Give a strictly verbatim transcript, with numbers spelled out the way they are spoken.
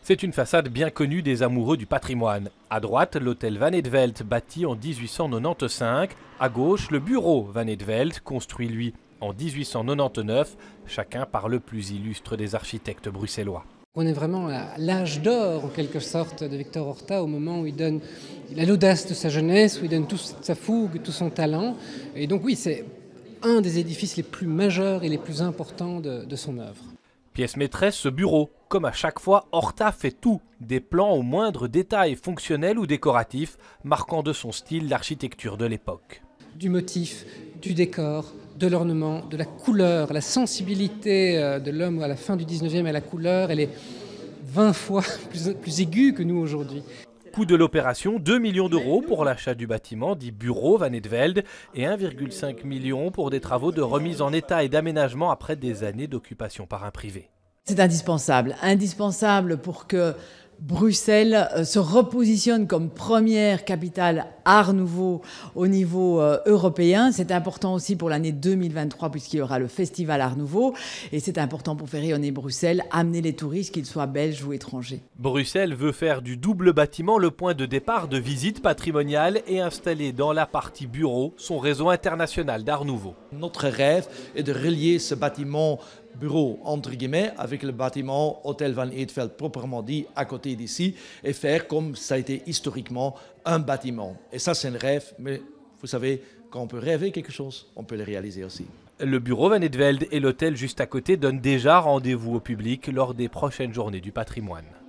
C'est une façade bien connue des amoureux du patrimoine. À droite, l'hôtel Van Eetvelt, bâti en mille huit cent quatre-vingt-quinze. À gauche, le bureau Van Eetvelt, construit lui en mille huit cent quatre-vingt-dix-neuf, chacun par le plus illustre des architectes bruxellois. On est vraiment à l'âge d'or, en quelque sorte, de Victor Horta, au moment où il donne il a l'audace de sa jeunesse, où il donne toute sa fougue, tout son talent. Et donc oui, c'est un des édifices les plus majeurs et les plus importants de, de son œuvre. Pièce maîtresse, ce bureau. Comme à chaque fois, Horta fait tout, des plans au moindre détail fonctionnel ou décoratif, marquant de son style l'architecture de l'époque. Du motif, du décor, de l'ornement, de la couleur, la sensibilité de l'homme à la fin du dix-neuvième à la couleur, elle est vingt fois plus, plus aiguë que nous aujourd'hui. Coût de l'opération, deux millions d'euros pour l'achat du bâtiment dit bureau Van Eetvelt et un virgule cinq million pour des travaux de remise en état et d'aménagement après des années d'occupation par un privé. C'est indispensable, indispensable pour que Bruxelles se repositionne comme première capitale Art Nouveau au niveau euh, européen. C'est important aussi pour l'année deux mille vingt-trois puisqu'il y aura le festival Art Nouveau. Et c'est important pour faire rayonner Bruxelles, amener les touristes, qu'ils soient belges ou étrangers. Bruxelles veut faire du double bâtiment le point de départ de visite patrimoniale et installer dans la partie bureau son réseau international d'Art Nouveau. Notre rêve est de relier ce bâtiment bureau entre guillemets avec le bâtiment Hôtel Van Eetvelt proprement dit à côté d'ici et faire comme ça a été historiquement un bâtiment. Et ça c'est un rêve, mais vous savez, quand on peut rêver quelque chose, on peut le réaliser aussi. Le bureau Van Eetvelt et l'hôtel juste à côté donnent déjà rendez-vous au public lors des prochaines journées du patrimoine.